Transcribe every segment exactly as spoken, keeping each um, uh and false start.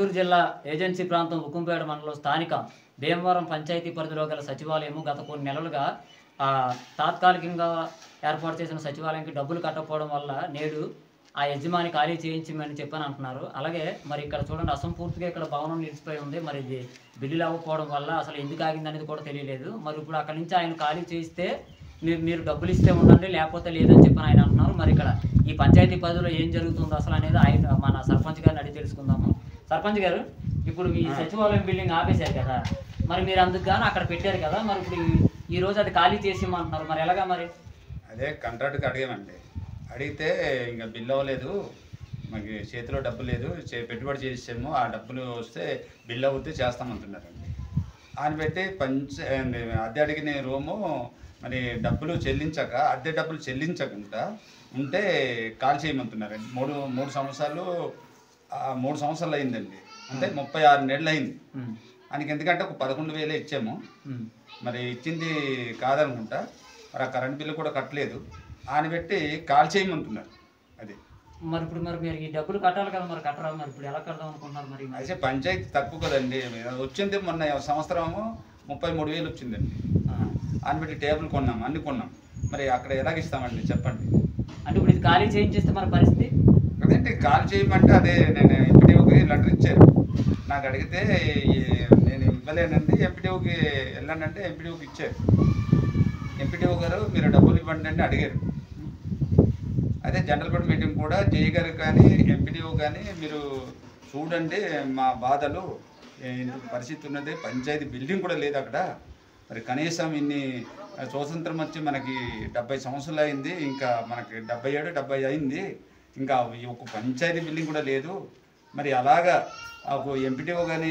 నెల్లూరు జిల్లా ఏజెన్సీ ప్రాంతం ఉక్కుంపేట మండలం స్థానిక భీమవరం పంచాయతీ పరిధిలో గల సచివాలయం గత కొన్ని నెలలుగా తాత్కాలికంగా ఏర్పాటు చేసిన సచివాలయానికి డబ్బులు కట్టకపోవడం వల్ల నేడు ఆ యజమాని ఖాళీ చేయించమని చెప్పని అంటున్నారు. అలాగే మరి ఇక్కడ చూడండి, అసంపూర్తిగా ఇక్కడ భవనం నిలిచిపోయి ఉంది. మరి ఇది బిల్లులు అవ్వకపోవడం వల్ల అసలు ఎందుకు ఆగింది అనేది కూడా తెలియలేదు. మరి ఇప్పుడు అక్కడి నుంచి ఆయన ఖాళీ చేయిస్తే మీరు మీరు డబ్బులు ఇస్తే ఉండండి, లేకపోతే లేదని చెప్పని ఆయన అంటున్నారు. మరి ఇక్కడ ఈ పంచాయతీ పరిధిలో ఏం జరుగుతుందో అసలు అనేది ఆయన మన సర్పంచ్ గారిని అడిగి తెలుసుకుందాము. సర్పంచ్ గారు, ఇప్పుడు మీ సచివాలయం బిల్డింగ్ ఆపేశారు కదా, మరి మీరు అందుకు గాను అక్కడ పెట్టారు కదా, మరి ఇప్పుడు ఈ రోజు అది ఖాళీ చేసి అంటున్నారు, మరి ఎలాగా? మరి అదే కాంట్రాక్ట్కి అడిగామండి. అడిగితే ఇంకా బిల్ అవ్వలేదు, మాకు చేతిలో డబ్బు లేదు, పెట్టుబడి చేసాము, ఆ డబ్బులు వస్తే బిల్ అవుతే చేస్తామంటున్నారండి. అని పెట్టి పంచ అద్దె అడిగిన రూము మరి డబ్బులు చెల్లించక అద్దె డబ్బులు చెల్లించకుండా ఉంటే కాల్ చేయమంటున్నారండి. మూడు మూడు సంవత్సరాలు మూడు సంవత్సరాలు అయిందండి, అంటే ముప్పై ఆరు నెలలు అయింది. ఆయనకి ఎందుకంటే ఒక పదకొండు వేలే ఇచ్చాము, మరి ఇచ్చింది కాదనుకుంటా, మరి ఆ కరెంట్ బిల్లు కూడా కట్టలేదు. ఆయన పెట్టి కాల్ చేయమంటున్నారు. అది మరి ఇప్పుడు మరి మీరు ఈ డబ్బులు కట్టాలి కదా, మరి కట్టరా? మరి ఇప్పుడు ఎలా కడదాం అనుకుంటున్నారు? మరి అయితే పంచాయతీ తక్కువ కదండి, వచ్చింది మొన్న సంవత్సరము ముప్పై మూడు వేలు వచ్చిందండి. ఆయన పెట్టి టేబుల్ కొన్నాం, అన్ని కొన్నాం, మరి అక్కడ ఎలాగిస్తామండి చెప్పండి? అంటే ఇప్పుడు ఇది ఖాళీ చేయించేస్తే మన పరిస్థితి అదేంటి? కాల్ చేయమంటే అదే నేను ఎంపీడీఓకి లెటర్ ఇచ్చాను. నాకు అడిగితే నేను ఇవ్వలేనండి, ఎంపీడీఓకి వెళ్ళానంటే ఎంపీడీఓకి ఇచ్చారు. ఎంపీడీఓ గారు మీరు డబ్బులు ఇవ్వండి అంటే అడిగారు. అదే జనరల్ బోర్డు మీటింగ్ కూడా జేఈ గారు కానీ ఎంపీడీఓ కానీ మీరు చూడండి, మా బాధలు పరిస్థితి ఉన్నది, పంచాయతీ బిల్డింగ్ కూడా లేదు అక్కడ, మరి కనీసం ఇన్ని స్వాతంత్రం వచ్చి మనకి డెబ్బై సంవత్సరాలు అయింది, ఇంకా మనకి డెబ్బై ఏడు డెబ్బై అయింది, ఇంకా ఒక పంచాయతీ బిల్డింగ్ కూడా లేదు. మరి అలాగా ఒక ఎంపీడీఓ కానీ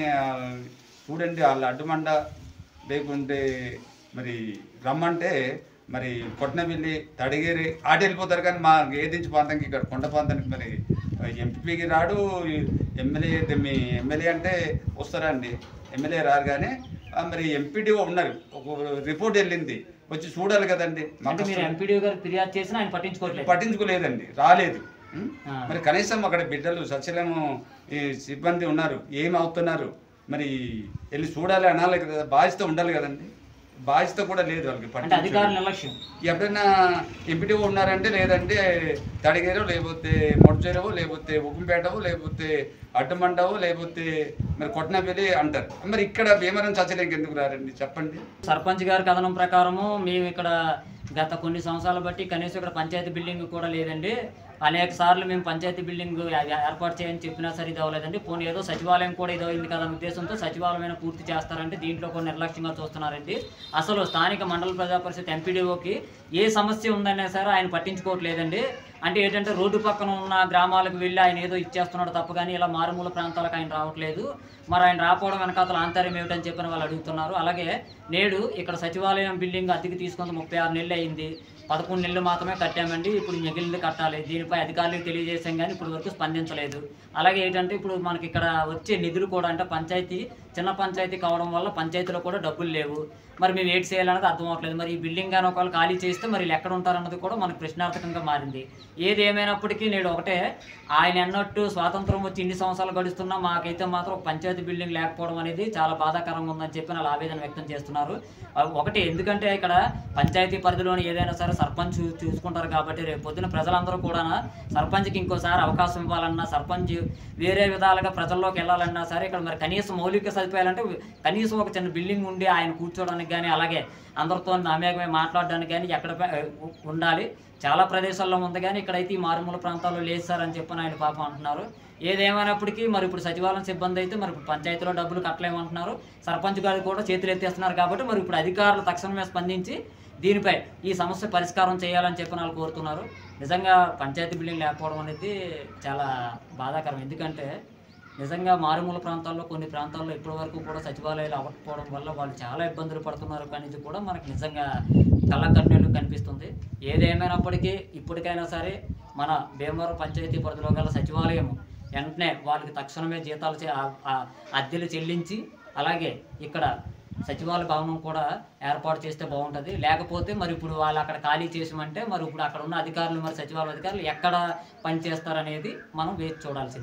చూడండి, వాళ్ళ అడ్డుమండ లేకుంటే మరి రమ్మంటే మరి కొట్టనబిల్లి తడిగేరి ఆట వెళ్ళిపోతారు, కానీ మా ఏదించి ప్రాంతానికి ఇక్కడ కొండ ప్రాంతానికి మరి ఎంపీకి రాడు, ఎమ్మెల్యే మీ ఎమ్మెల్యే అంటే వస్తారా అండి? ఎమ్మెల్యే రారు, కానీ మరి ఎంపీడీఓ ఉన్నారు, ఒక రిపోర్ట్ వెళ్ళింది, వచ్చి చూడాలి కదండి. ఎంపీడీఓ గారు ఫిర్యాదు చేసినా ఆయన పట్టించుకోవట్లేదు పట్టించుకోలేదండి, రాలేదు. మరి కనీసం అక్కడ బిడ్డలు సచిలము ఈ సిబ్బంది ఉన్నారు, ఏమి అవుతున్నారు, మరి వెళ్ళి చూడాలి అనాలి కదా, బాధ్యత ఉండాలి కదండి. బాధ్యత కూడా లేదు వాళ్ళకి. అధికారుల నిర్లక్ష్యం. ఎప్పుడైనా ఎంపీడీఓ ఉన్నారంటే, లేదంటే తడిగేరో, లేకపోతే మొడ్చేరవో, లేకపోతే ఉక్కుంపేటవో, లేకపోతే అడ్డమండవో, లేకపోతే మరి కొట్టనబెల్లి అంటారు. మరి ఇక్కడ భీమవరం సచిలంకి ఎందుకు రారండి చెప్పండి? సర్పంచ్ గారి కథనం ప్రకారము మేము ఇక్కడ గత కొన్ని సంవత్సరాలు బట్టి కనీసం ఇక్కడ పంచాయతీ బిల్డింగ్ కూడా లేదండి, అనేక సార్లు మేము పంచాయతీ బిల్డింగ్ ఏర్పాటు చేయని చెప్పినా సరే ఇది అవ్వలేదండి, పోనీ ఏదో సచివాలయం కూడా ఇది అయింది కదా ఉద్దేశంతో సచివాలయం పూర్తి చేస్తారంటే దీంట్లో కొన్ని నిర్లక్ష్యంగా చూస్తున్నారండి. అసలు స్థానిక మండల ప్రజా పరిషత్ ఎంపీడీఓకి ఏ సమస్య ఉందనే సరే ఆయన పట్టించుకోవట్లేదండి. అంటే ఏంటంటే రోడ్డు పక్కన ఉన్న గ్రామాలకు వెళ్ళి ఆయన ఏదో ఇచ్చేస్తున్నాడు తప్ప కానీ ఇలా మారుమూల ప్రాంతాలకు ఆయన రావట్లేదు. మరి ఆయన రాకపోవడం వెనకాతల ఆంతర్యం ఏమిటని చెప్పని వాళ్ళు అడుగుతున్నారు. అలాగే నేడు ఇక్కడ సచివాలయం బిల్డింగ్ అద్దెకి తీసుకుని ముప్పై ఆరు నెలలు అయింది, పదకొండు నెలలు మాత్రమే కట్టామండి, ఇప్పుడు మిగిలింది కట్టాలి. దీనిపై అధికారులకు తెలియజేసాం కానీ ఇప్పుడు వరకు స్పందించలేదు. అలాగే ఏంటంటే ఇప్పుడు మనకి ఇక్కడ వచ్చే నిధులు కూడా అంటే పంచాయతీ చిన్న పంచాయతీ కావడం వల్ల పంచాయతీలో కూడా డబ్బులు లేవు. మరి మేము ఏటి చేయాలన్నది అర్థం అవ్వట్లేదు. మరి ఈ బిల్డింగ్ కానీ ఒకవేళ ఖాళీ చేస్తే మరి ఎక్కడ ఉంటారన్నది కూడా మనకు ప్రశ్నార్థకంగా మారింది. ఏది ఏమైనప్పటికీ నేడు ఒకటే, ఆయన అన్నట్టు స్వాతంత్రం వచ్చి ఇన్ని సంవత్సరాలు గడుస్తున్నా మాకైతే మాత్రం ఒక పంచాయతీ బిల్డింగ్ లేకపోవడం అనేది చాలా బాధాకరంగా ఉందని చెప్పి వాళ్ళు ఆవేదన వ్యక్తం చేస్తున్నారు. ఒకటి, ఎందుకంటే ఇక్కడ పంచాయతీ పరిధిలోని ఏదైనా సరే సర్పంచ్ చూసుకుంటారు కాబట్టి రేపు పొద్దున ప్రజలందరూ కూడా సర్పంచ్కి ఇంకోసారి అవకాశం ఇవ్వాలన్నా, సర్పంచ్ వేరే విధాలుగా ప్రజల్లోకి వెళ్ళాలన్నా సరే ఇక్కడ మరి కనీసం మౌలిక సదుపాయాలంటే కనీసం ఒక చిన్న బిల్డింగ్ ఉండి ఆయన కూర్చోవడానికి కానీ అలాగే అందరితో నామేకమై మాట్లాడడానికి కానీ ఎక్కడ ఉండాలి. చాలా ప్రదేశాల్లో ఉంది కానీ ఇక్కడైతే ఈ మారుమూల ప్రాంతాల్లో లేదు సార్ అని చెప్పని ఆయన పాపం అంటున్నారు. ఏదేమైనప్పటికీ మరి ఇప్పుడు సచివాలయం సిబ్బంది అయితే మరి ఇప్పుడు పంచాయతీలో డబ్బులు కట్టలేమంటున్నారు, సర్పంచ్ గారు కూడా చేతులు ఎత్తేస్తున్నారు. కాబట్టి మరి ఇప్పుడు అధికారులు తక్షణమే స్పందించి దీనిపై ఈ సమస్య పరిష్కారం చేయాలని చెప్పి వాళ్ళు కోరుతున్నారు. నిజంగా పంచాయతీ బిల్డింగ్ లేకపోవడం అనేది చాలా బాధాకరం. ఎందుకంటే నిజంగా మారుమూల ప్రాంతాల్లో కొన్ని ప్రాంతాల్లో ఇప్పటి వరకు కూడా సచివాలయాలు అవ్వకపోవడం వల్ల వాళ్ళు చాలా ఇబ్బందులు పడుతున్నారు అనేది కూడా మనకు నిజంగా కళ్ళ కన్నీళ్ళు కనిపిస్తుంది. ఏదేమైనప్పటికీ ఇప్పటికైనా సరే మన భీమవరం పంచాయతీ పరిధిలో గల సచివాలయం వెంటనే వాళ్ళకి తక్షణమే జీతాలు అద్దెలు చెల్లించి అలాగే ఇక్కడ సచివాలయ భవనం కూడా ఏర్పాటు చేస్తే బాగుంటుంది. లేకపోతే మరి ఇప్పుడు వాళ్ళు అక్కడ ఖాళీ చేసామంటే మరి ఇప్పుడు అక్కడ ఉన్న అధికారులు మరి సచివాలయ అధికారులు ఎక్కడ పనిచేస్తారనేది మనం వేచి చూడాల్సింది.